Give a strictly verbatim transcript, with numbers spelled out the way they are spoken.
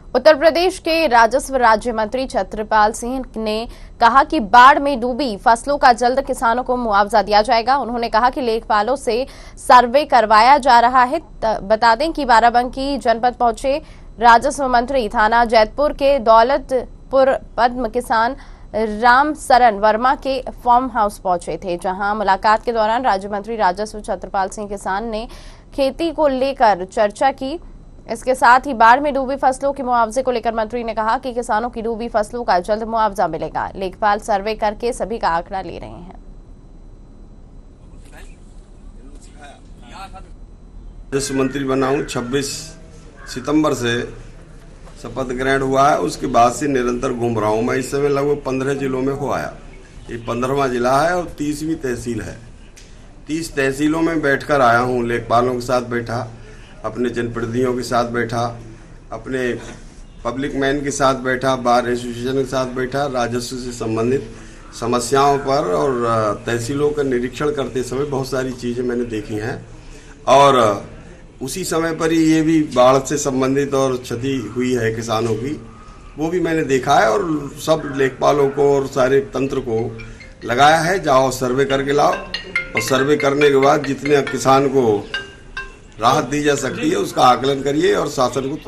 उत्तर प्रदेश के राजस्व राज्य मंत्री छत्रपाल सिंह ने कहा कि बाढ़ में डूबी फसलों का जल्द किसानों को मुआवजा दिया जाएगा। उन्होंने कहा कि लेखपालों से सर्वे करवाया जा रहा है। बता दें कि बाराबंकी जनपद पहुंचे राजस्व मंत्री थाना जैतपुर के दौलतपुर पद्म किसान राम सरन वर्मा के फार्म हाउस पहुंचे थे, जहां मुलाकात के दौरान राज्य मंत्री राजस्व छत्रपाल सिंह किसान ने खेती को लेकर चर्चा की। इसके साथ ही बाढ़ में डूबी फसलों के मुआवजे को लेकर मंत्री ने कहा कि किसानों की डूबी फसलों का जल्द मुआवजा मिलेगा। लेखपाल सर्वे करके सभी का आंकड़ा ले रहे हैं। राजस्व मंत्री बना हूं, छब्बीस सितंबर से शपथ ग्रहण हुआ है। उसके बाद से निरंतर घूम रहा हूं। मैं इस समय लगभग पंद्रह जिलों में हो आया। ये पंद्रहवां जिला है और तीसवीं तहसील है। तीस तहसीलों में बैठकर आया हूं। लेखपालों के साथ बैठा, अपने जनप्रतिनिधियों के साथ बैठा, अपने पब्लिक मैन के साथ बैठा, बार एसोसिएशन के साथ बैठा, राजस्व से संबंधित समस्याओं पर और तहसीलों का निरीक्षण करते समय बहुत सारी चीज़ें मैंने देखी हैं। और उसी समय पर ही ये भी बाढ़ से संबंधित और क्षति हुई है किसानों की, वो भी मैंने देखा है। और सब लेखपालों को और सारे तंत्र को लगाया है, जाओ सर्वे करके लाओ, और सर्वे करने के बाद जितने किसान को राहत दी जा सकती है उसका आकलन करिए और शासन को